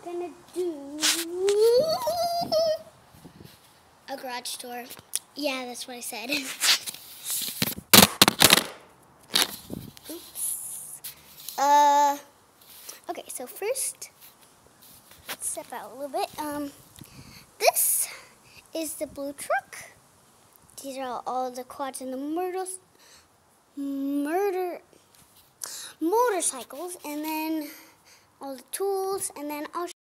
gonna do a garage door. Yeah, that's what I said. Oops. Okay, so first, let's step out a little bit. This is the blue truck. These are all the quads and the motorcycles, and then all the tools, and then I'll